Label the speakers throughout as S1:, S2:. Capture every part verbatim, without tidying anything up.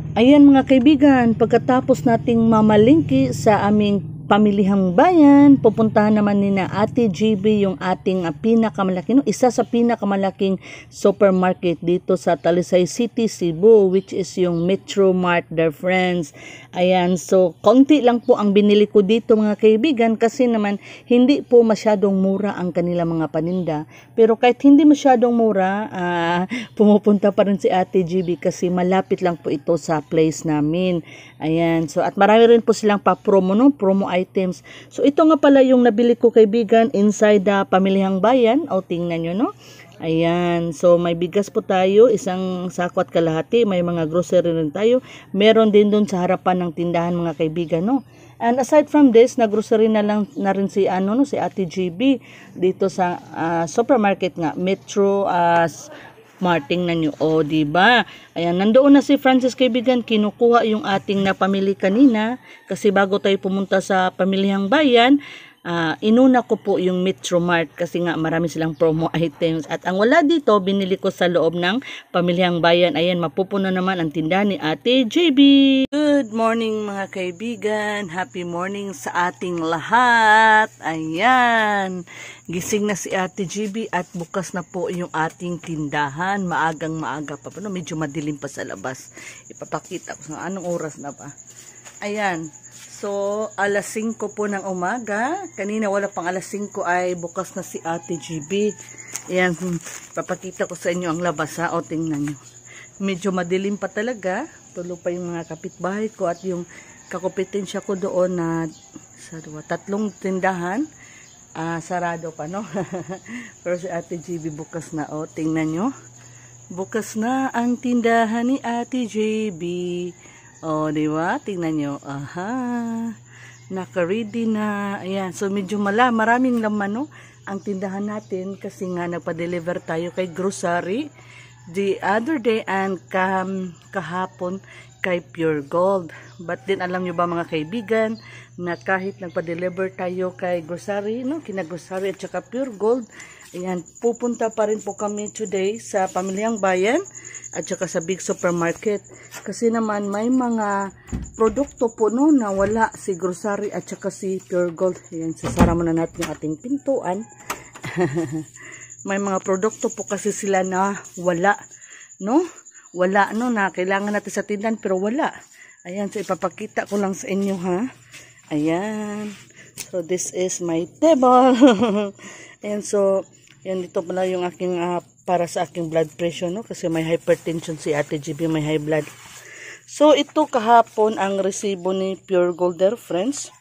S1: Ayan mga kaibigan, pagkatapos nating mamalingki sa aming pamilihang bayan, pupuntahan naman ni na Ate G B yung ating uh, pinakamalaki, no? Isa sa pinakamalaking supermarket dito sa Talisay City, Cebu, which is yung Metro Mart, dear friends. Ayan, so konti lang po ang binili ko dito mga kaibigan kasi naman hindi po masyadong mura ang kanilang mga paninda. Pero kahit hindi masyadong mura, uh, pumupunta pa rin si Ate G B kasi malapit lang po ito sa place namin. Ayan, so at marami rin po silang pa-promo, no? Promo items. So ito nga pala yung nabili ko kaibigan inside the Pamilihang Bayan. O tingnan nyo, no? Ayan, so may bigas po tayo, isang sako at kalahati, may mga grocery rin tayo. Meron din dun sa harapan ng tindahan mga kaibigan, no? And aside from this, naggrocery na lang na rin si ano no, si Ate G B dito sa uh, supermarket nga, Metro uh, Marting na nyo. O, diba? Ayan, nandoon na si Francis kaibigan, kinukuha yung ating napamili kanina kasi bago tayo pumunta sa Pamilihang Bayan, uh, inuna ko po yung Metro Mart kasi nga marami silang promo items. At ang wala dito, binili ko sa loob ng Pamilihang Bayan. Ayan, mapupuno naman ang tindahan ni Ate J B. Good morning mga kaibigan. Happy morning sa ating lahat. Ayan. Gising na si Ate G B at bukas na po yung ating tindahan. Maagang maaga pa. No? Medyo madilim pa sa labas. Ipapakita ko sa anong oras na ba. Ayan. So, alas singko po ng umaga. Kanina wala pang alas singko ay bukas na si Ate G B. Ayan. Ipapakita ko sa inyo ang labas ha. O tingnan nyo. Medyo madilim pa talaga. Tulo pa yung mga kapitbahay ko at yung kakompetensya ko doon na sa dua, tatlong tindahan. Ah, sarado pa, no? Pero si Ate G B bukas na, oh. Tingnan nyo. Bukas na ang tindahan ni Ate J B. Oh, di ba? Tingnan nyo. Aha. Naka-ready na. Ayan. So, medyo mala. Maraming laman, no? Ang tindahan natin kasi nga nagpa-deliver tayo kay grocery the other day and kah kahapon kay Pure Gold. But din alam nyo ba mga kaibigan na kahit nagpa-deliver tayo kay grocery, no, kina grocery at saka Pure Gold, ayan, pupunta pa rin po kami today sa Pamilihang Bayan at saka sa big supermarket. Kasi naman may mga produkto po no na wala si grocery at saka si Pure Gold. Ayan, sasara muna natin yung ating pintuan. May mga produkto po kasi sila na wala, no? Wala, no, na kailangan natin sa tindahan pero wala. Ayan, so ipapakita ko lang sa inyo, ha? Ayan. So, this is my table. Ayan, so, yan, dito pala yung aking, uh, para sa aking blood pressure, no? Kasi may hypertension si Ate G B, may high blood. So, ito kahapon ang resibo ni Pure Gold, dear friends.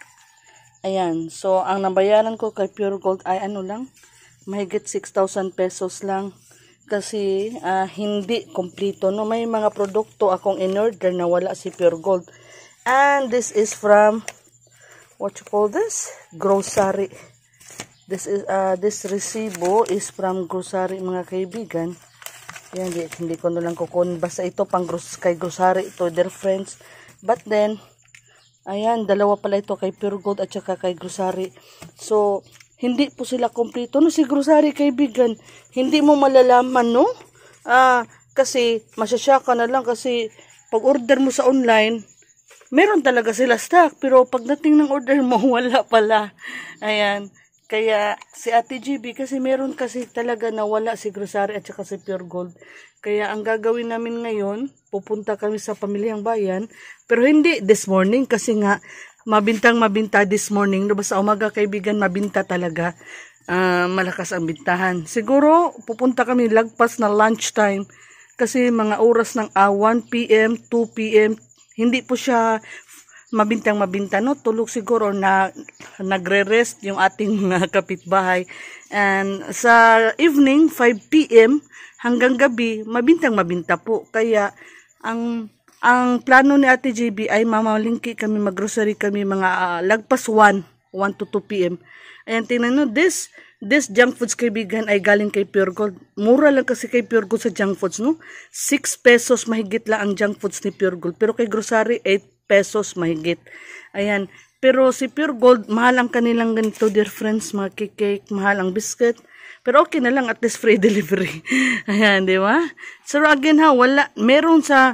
S1: Ayan, so, ang nabayaran ko kay Pure Gold ay ano lang, mahigit six thousand pesos lang. Kasi uh, hindi kompleto, no? May mga produkto akong in-order na wala si Pure Gold. And this is from, what you call this? Grocery. This is uh, this resibo is from grocery mga kaibigan. Yan, hindi, hindi ko na lang kukunin. Basta ito pang gros kay grocery ito, dear friends. But then, ayan, dalawa pala ito kay Pure Gold at saka kay grocery. So, hindi po sila kompleto. No, si grocery kaibigan, hindi mo malalaman, no? Ah, kasi masyasya na lang kasi pag order mo sa online, meron talaga sila stock. Pero pagdating ng order mo, wala pala. Ayan. Kaya si Ate G B kasi meron kasi talaga na wala si grocery at saka si Pure Gold. Kaya ang gagawin namin ngayon, pupunta kami sa Pamilihang Bayan. Pero hindi this morning kasi nga, mabintang mabinta this morning. Diba sa umaga kaibigan, mabinta talaga. Uh, malakas ang bintahan. Siguro, pupunta kami lagpas na lunchtime. Kasi mga oras ng uh, one P M, two P M, hindi po siya mabintang mabinta. No? Tulog siguro na nagre-rest yung ating mga kapitbahay. And sa evening, five P M hanggang gabi, mabintang mabinta po. Kaya, ang Ang plano ni Ate J B ay mamalingki kami, maggrocery kami mga uh, lagpas one to two P M Ayan, tingnan nyo, this, this junk foods kaibigan ay galing kay Pure Gold. Mura lang kasi kay Pure Gold sa junk foods, no? six pesos mahigit lang ang junk foods ni Pure Gold. Pero kay grocery, eight pesos mahigit. Ayan, pero si Pure Gold, mahal ang kanilang ganito, dear friends, mga cake, mahal ang biscuit. Pero okay na lang, at least free delivery. Ayan, di ba? So again ha, wala, meron sa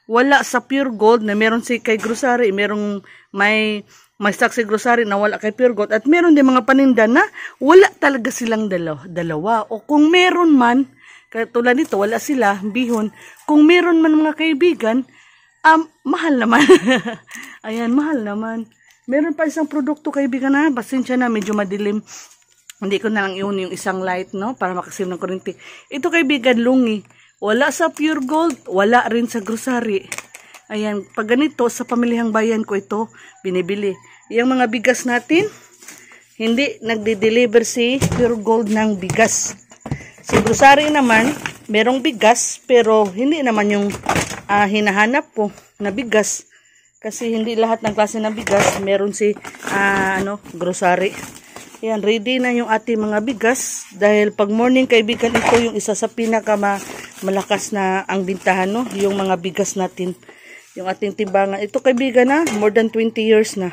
S1: wala sa Pure Gold na meron si kay grocery, merong may may stock si grocery na wala kay Pure Gold, at meron din mga paninda na wala talaga silang dalawa, dalawa. O kung meron man, katulad nito, wala sila, bihon. Kung meron man mga kaibigan, um, mahal naman. Ayan, mahal naman. Meron pa isang produkto kaibigan na, pasensya na, medyo madilim. Hindi ko na lang iun yung isang light, no? Para makasave ng kuryente. Ito kaibigan, lungi. Wala sa Pure Gold, wala rin sa grocery. Ayan, pag ganito, sa pamilihang bayan ko ito, binibili. Yung mga bigas natin, hindi nagde-deliver si Pure Gold ng bigas. Si grocery naman, merong bigas, pero hindi naman yung uh, hinahanap ko na bigas. Kasi hindi lahat ng klase ng bigas, meron si uh, ano, grocery. Ayan, ready na yung ating mga bigas. Dahil pag morning kaibigan, ito yung isa sa pinaka malakas na ang bintahan, no? Yung mga bigas natin. Yung ating timbangan. Ito kaibigan na, more than twenty years na.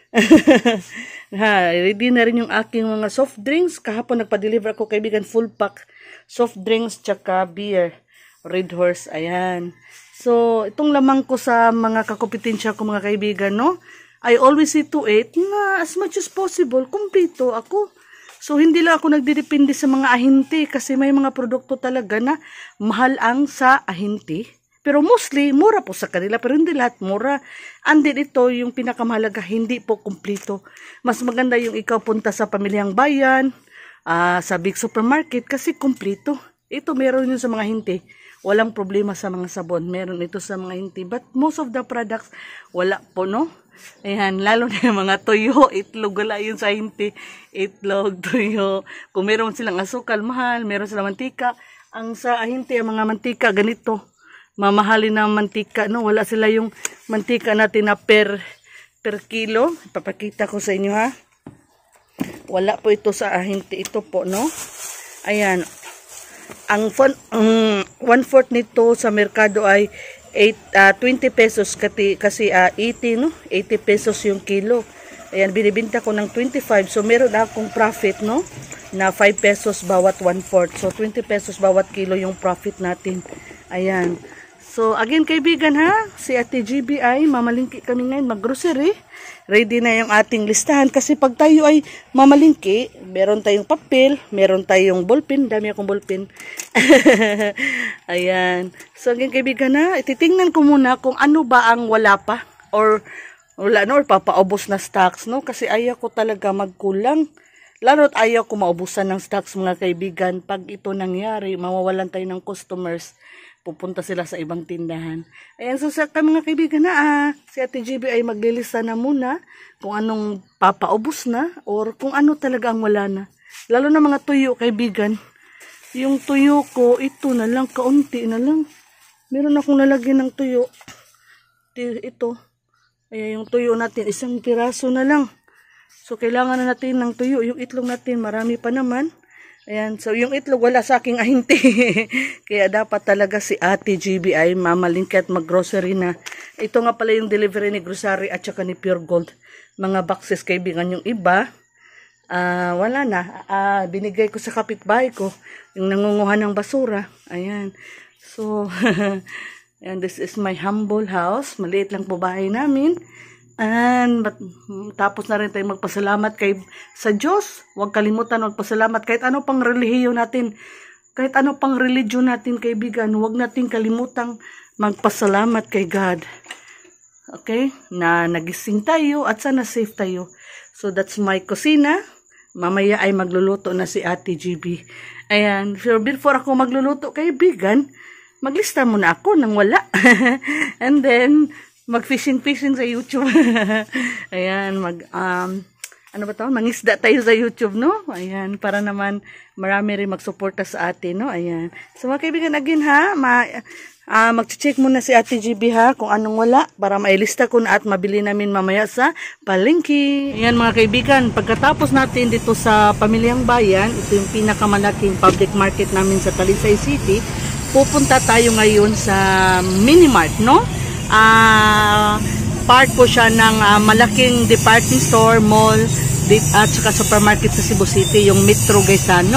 S1: Ha, ready na rin yung aking mga soft drinks. Kahapon nagpa-deliver ako kaibigan, full pack. Soft drinks, tsaka beer. Red Horse, ayan. So, itong lamang ko sa mga kakompetensya ko mga kaibigan, no? I always see to it na as much as possible, kumpleto ako. So, hindi lang ako nagdidepende sa mga ahinti kasi may mga produkto talaga na mahal ang sa ahinti. Pero mostly, mura po sa kanila. Pero hindi lahat mura. And then ito, yung pinakamahalaga, hindi po kumpleto. Mas maganda yung ikaw punta sa pamilyang bayan, uh, sa big supermarket, kasi kumpleto. Ito, meron yun sa mga hinti. Walang problema sa mga sabon. Meron ito sa mga hinti. But most of the products, wala po, no? Ayan, lalo na yung mga tuyo, itlog, wala yun sa hinti. Itlog, tuyo. Kung meron silang asukal, mahal. Meron silang mantika. Ang sa hinti, ang mga mantika, ganito. Mamahalin na mantika, no? Wala sila yung mantika natin na per per kilo. Ipapakita ko sa inyo, ha? Wala po ito sa ahinti. Ito po, no? Ayan. Ang um, one-fourth nito sa merkado ay eight, uh, twenty pesos kasi, kasi uh, eighty, no? eighty pesos yung kilo. Ayan, binibinta ko ng twenty-five. So, meron akong profit, no? Na five pesos bawat one-fourth. So, twenty pesos bawat kilo yung profit natin. Ayan. So, again, kaibigan ha, si Ate G B ay mamalingki kami ngayon mag-grocery. Ready na yung ating listahan kasi pag tayo ay mamalingki, meron tayong papel, meron tayong ballpen, dami akong ballpen. Ayan. So, again, kaibigan ha, ititingnan ko muna kung ano ba ang wala pa or wala na or papaubos na stocks, no? Kasi ayaw ko talaga magkulang. Lalo't ayaw ko maubusan ng stocks mga kaibigan. Pag ito nangyari, mawawalan tayo ng customers. Pupunta sila sa ibang tindahan. Ayan, so sa mga kaibigan na, ah, si Ate G B ay maglilista na muna kung anong papaubos na or kung ano talaga ang wala na. Lalo na mga tuyo, kaibigan. Yung tuyo ko, ito na lang, kaunti na lang. Meron akong nalagyan ng tuyo. Ito. Ayan, yung tuyo natin, isang piraso na lang. So, kailangan na natin ng tuyo. Yung itlog natin, marami pa naman. Ayan, so yung itlog wala sa aking ahinti. Kaya dapat talaga si Ate G B ay mamalingki at mag-grocery na. Ito nga pala yung delivery ni grocery at saka ni Pure Gold. Mga boxes kaibigan, yung iba, uh, wala na. Uh, binigay ko sa kapitbahay ko, yung nangunguha ng basura. Ayan. So, and this is my humble house. Maliit lang po bahay namin. And but, tapos na rin tayo magpasalamat kay sa Diyos. Huwag kalimutan magpasalamat kahit ano pang relihiyon natin, kahit ano pang religion natin kaibigan, huwag natin kalimutang magpasalamat kay God. Okay? Na nagising tayo at sana safe tayo. So that's my kusina. Mamaya ay magluluto na si Ate G B. Ayan, so before ako magluluto kaibigan, maglista muna ako ng wala. And then mag-fishing-fishing sa YouTube. Ayan, mag, um, ano ba ito? Mangisda tayo sa YouTube, no? Ayan, para naman marami rin magsuporta sa atin, no? Ayan. So, mga kaibigan, again, ha? Ma, uh, mag-check muna si Ate G B, ha? Kung anong wala, para mailista ko na at mabili namin mamaya sa palengke. Ayan, mga kaibigan, pagkatapos natin dito sa Pamilyang Bayan, ito yung pinakamalaking public market namin sa Talisay City, pupunta tayo ngayon sa Minimart, no? Uh, part po siya ng uh, malaking department store, mall, at saka supermarket sa Cebu City, yung Metro Gaisano.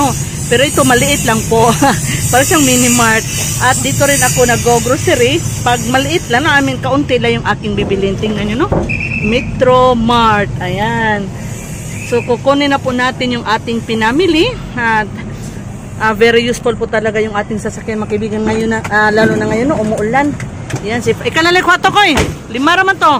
S1: Pero ito maliit lang po. Para siyang mini mart. At dito rin ako nag-grocery. Pag maliit lang, na amin kaunti lang yung aking bibilin. Tingnan nyo, no? Metro Mart. Ayan. So, kukunin na po natin yung ating pinamili. At uh, very useful po talaga yung ating sasakyan, mga kaibigan. Ngayon na, uh, lalo na ngayon, no? Umuulan. Ayan. Si, ikalalik ko ito ko eh. Lima raman to.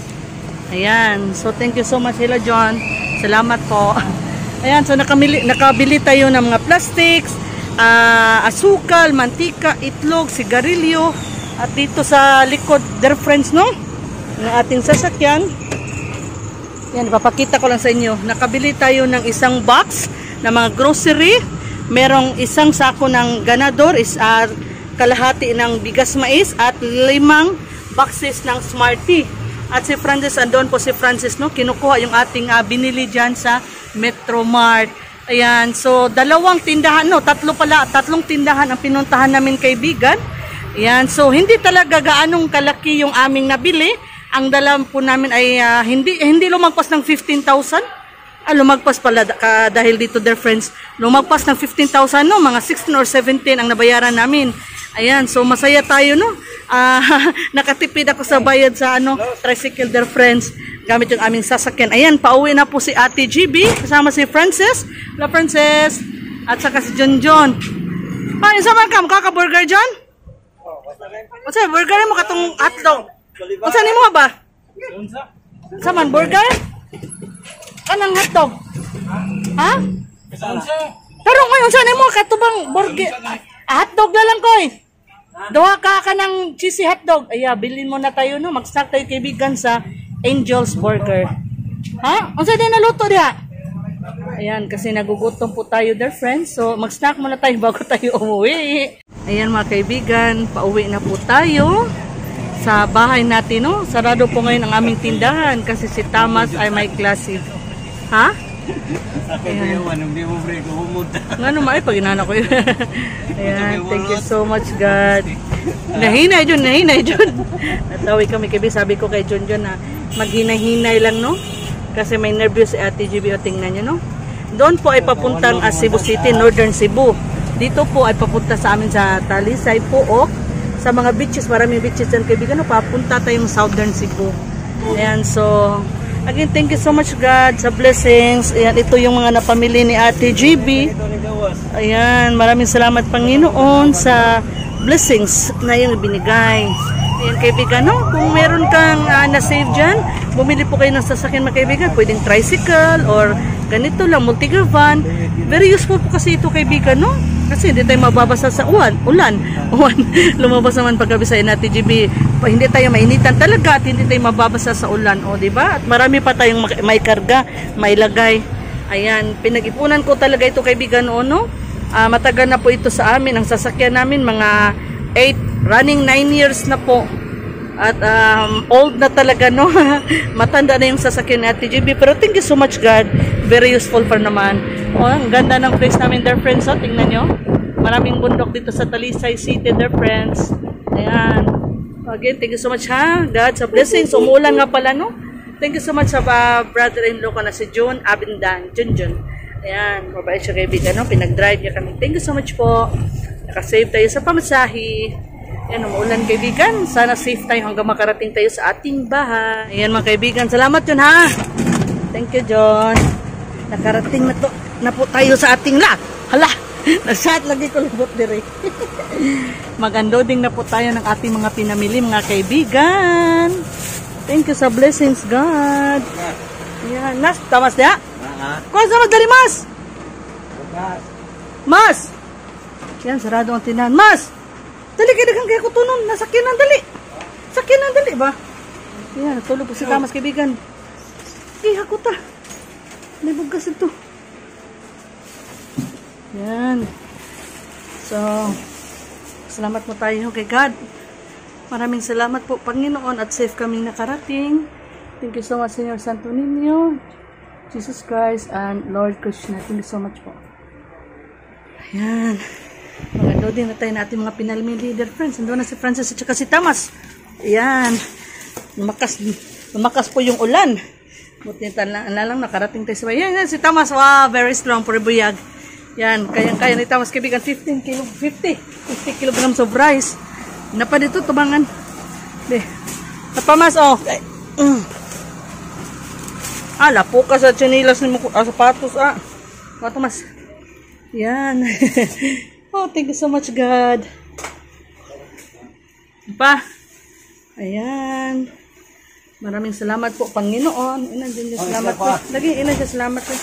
S1: Ayan. So, thank you so much, Hello John. Salamat po. Ayan. So, nakamili, nakabili tayo ng mga plastics, uh, asukal, mantika, itlog, sigarilyo. At dito sa likod, dear friends, no? Ng ating sasakyan. Yan, ipapakita ko lang sa inyo. Nakabili tayo ng isang box na mga grocery. Merong isang sako ng ganador, is uh, kalahati ng bigas mais at limang boxes ng Smartie. At si Francis, andun po si Francis, no? Kinukuha yung ating uh, binili dyan sa Metro Mart. Ayan, so dalawang tindahan, no? Tatlo pala, tatlong tindahan ang pinuntahan namin, kaibigan. Ayan, so hindi talaga gaanong kalaki yung aming nabili. Ang dalam po namin ay uh, hindi hindi lumagpas ng fifteen thousand. Ah, lumagpas pala ka, dahil dito, dear friends. Lumagpas ng fifteen thousand, no? Mga sixteen or seventeen ang nabayaran namin. Ayan, so masaya tayo, no? Uh, nakatipid ako sa bayad sa ano, tricycle, dear friends, gamit yung aming sasakyan. Ayan, pauwi na po si Ate G B kasama si Frances. Hello, Frances. At saka si John John. Ah, isa man ka, kaka-burger, John? O sa burger mo katong hotdog. O sa ni mo ba? Sa man burger? Kanang hotdog? Ha? Pero ngayon sa ni mo katubang burger. Ah, hotdog na lang ko eh. Duha ka ka ng cheesy hotdog. Aya, bilhin mo na tayo, no? Mag-snack tayo, kaibigan, sa Angel's Burger. Ha? Ang saan din naluto diha? Ayan, kasi nagugutom po tayo, dear friends. So, mag-snack muna tayo bago tayo umuwi. Ayan, mga kaibigan, pauwi na po tayo sa bahay natin, no? Sarado po ngayon ang aming tindahan kasi si Thomas ay may klase. Ha? Ayan. Nga naman ay paginana ko yun. Ayan, thank you so much, God. Nahinay dyan, nahinay dyan. Natawi kami, kabi, sabi ko kay John John na maghinay-hinay lang, no? Kasi may nervous si Ate G B, o tingnan nyo, no? Doon po ay papuntang uh, Cebu City, Northern Cebu. Dito po ay papunta sa amin sa Talisay po, o sa mga beaches, maraming beaches dyan, kaibigan, no? Papunta tayong Southern Cebu. Ayan, so again, thank you so much, God, sa blessings. Ayan, ito yung mga napamili ni Ate G B. Ayan, maraming salamat, Panginoon, sa blessings na yung binigay. Ayan, kaibigan, no? Kung meron kang uh, na-save dyan, bumili po kayo ng sasakyan, mga kaibigan. Pwedeng tricycle or ganito lang, multi-van. Very useful po kasi ito, kaibigan, no? Kasi hindi tayo mababasa sa uwan, ulan. Uwan. Lumabas naman paggabi sa Ate G B. Hindi tayo mainitan talaga at hindi tayo mababasa sa ulan, o di ba? At marami pa tayong may karga, may lagay. Ayan, pinag-ipunan ko talaga ito, kaibigan, o no? Uh, matagal na po ito sa amin. Ang sasakyan namin mga eight, running nine years na po. At um, old na talaga, no? Matanda na yung sasakyan ni Ate G B. Pero thank you so much, God. Very useful pa naman. O, ang ganda ng place namin, dear friends. O, tingnan nyo. Maraming bundok dito sa Talisay City, dear friends. Ayan. Again, thank you so much, ha? God, sa blessings. Umuulan nga pala, no? Thank you so much sa uh, brother-in-law ko na si June Abindan. Jun Jun. Ayan, mabait siya, kaibigan, no? Pinag-drive niya kami. Thank you so much po. Nakasave tayo sa pamasahe. Ayan, umuulan, kaibigan. Sana safe tayo hanggang makarating tayo sa ating bahay. Ayan, mga kaibigan. Salamat yun, ha? Thank you, John. Nakarating na, to, na po tayo sa ating la. Hala! Nasat lagi ko lubot dire. Magandoding na po tayo ng ating mga pinamili, mga kaibigan. Thank you sa blessings, God. Ayan, nas, tamas niya? Kuha sa madali, mas! Mas! Yan, sarado ang tinahan. Mas! Dali kayo dagang kaya ko tunon. Nasakyan ang dali. Sakyan ang dali ba? Yan, natulog po si Tamas, kaibigan. Iha ko ta. May bugas ito. Yan. So, salamat po tayo kay God. Maraming salamat po, Panginoon, at safe kaming nakarating. Thank you so much, Senyor Santo Niño, Jesus Christ, and Lord Krishna. Thank you so much po. Ayan. Maganda din na tayo na ating mga pinalmi leader friends. Ando na si Francis at saka si Tamas. Ayan. Lumakas, lumakas po yung ulan. Buti na lang, nakarating tayo sa bayan. Ayan, si Tamas, wow, very strong for buyag. Yan, kayang-kaya nito mas kaibigan fifteen kilo, fifty, fifty kilograms of rice. Napa dito tubangan. De. Tapamas oh. Mm. Ah, lapo ka sa chinilas ni mo ah, sapatos ah. Wato mas. Yan. Oh, thank you so much God. Pa. Ayan. Maraming salamat po Panginoon. Ina din salamat po. Lagi ina siya salamat po.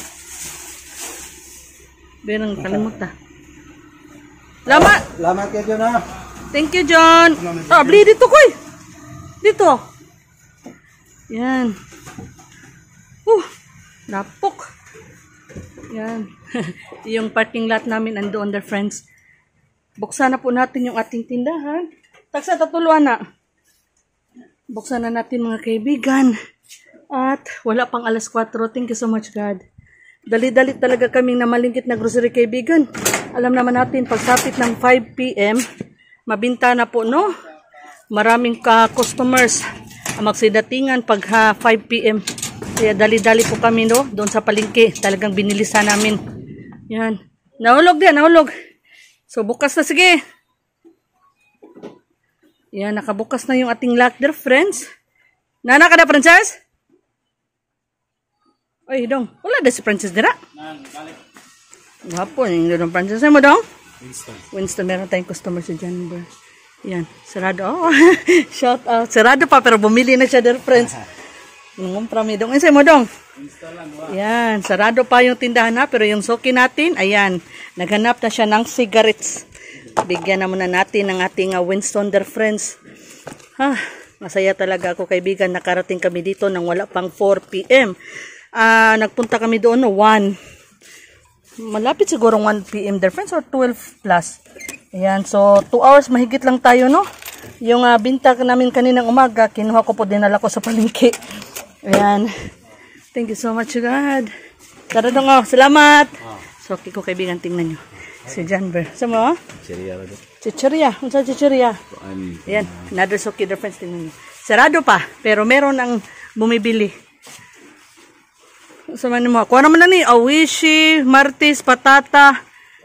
S1: Berang kalimutan. Salamat.
S2: Salamat kay John ha.
S1: Thank you John. Ah, beli dito koy. Dito. Yan. Uh, napok. Yan. Yung parking lot namin ando under friends. Buksan na po natin yung ating tindahan. Taksa tatuluan na. Buksan na natin mga kaibigan. At wala pang alas kwatro. Thank you so much God. Dali-dali talaga kaming namalingkit na grocery kaibigan. Alam naman natin, pagsapit ng five p m, mabinta na po, no? Maraming ka customers ang magsidatingan pag ha, five p m Kaya dali-dali po kami, no? Doon sa palingki. Talagang binilisan namin. Yan. Nahulog din, nahulog. So, bukas na, sige. Yan, nakabukas na yung ating lock there, friends. Nana ka na, Princess? Oy, dong. Wala na si Princess dira. Nang, balik. Hapon, yung doon Princess. Saan mo, dong? Winston. Winston, meron tayong customer sa Janber. Yan, sarado. Oh, shout out. Sarado pa, pero bumili na siya there, friends. Ngumpra mi, dong. Saan mo, dong? Winston lang, wow. Yan, sarado pa yung tindahan na, pero yung soki natin, ayan, naghanap na siya ng cigarettes. Bigyan na muna natin ng ating uh, Winston there, friends. Ha, masaya talaga ako, kaibigan. Nakarating kami dito nang wala pang four p m Ah, uh, nagpunta kami doon no one. Malapit siguro one p m there, friends, or twelve plus. Ayan, so two hours mahigit lang tayo, no? Yung uh, binta namin kaninang umaga, kinuha ko po, dinala ko sa palengke. Ayan. Thank you so much, God. Tara dong, oh. Salamat. So, okay ko kaibigan, tingnan nyo. Si Janber. Sama, oh? Chicheria. Chicheria. Unsa chicheria? Ayan. Another soki, there, friends, tingnan nyo. Sarado pa, pero meron ang bumibili. Sa man mo, kuha naman na ni awishi, martis, patata.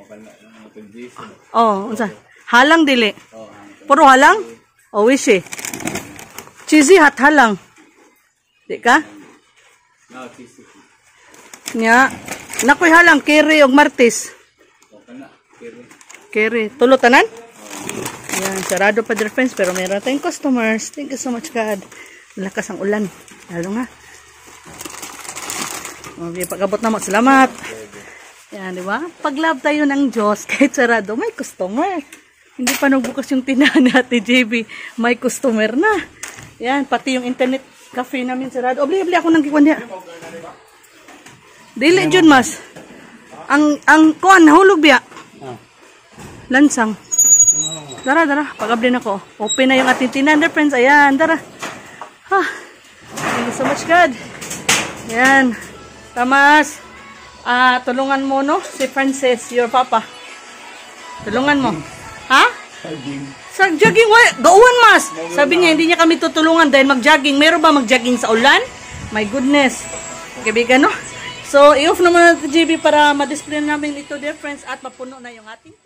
S1: Oh, unsa? Halang dili. Puro halang? Awishi. Cheesy hat halang. Di ka? No, cheesy. Nya, nakoy halang keri og martis. Keri, tulo tanan? Yan, sarado pa, dear friends, pero meron tayong customers. Thank you so much, God. Malakas ang ulan. Lalo nga. Okay, pag-abot na mo. Salamat. Yan, di ba? Pag-love tayo ng Diyos, kahit sarado, may customer. Hindi pa nagbukas yung tinahan natin, J B. May customer na. Yan, pati yung internet cafe namin sarado. Obli-obli ako nang kikwan niya. Dili, Jun, mas. Ang, ang, kuan, nahulog biya. Lansang. Dara, dara. Pag-abli na ko. Open na yung ating tinahan, friends. Ayan, dara. Ha. Thank you so much, God. Ayan. Tamas, ah, uh, tulungan mo, no? Si Francis, your papa. Tulungan mo. Ha? Jogging. Sa jogging, gauwan, mas. Sabi niya, hindi niya kami tutulungan dahil mag-jogging. Meron ba mag-jogging sa ulan? My goodness. Kaibigan, no? So, i-off naman natin, J B, para ma-display namin ito, dear friends, at mapuno na yung ating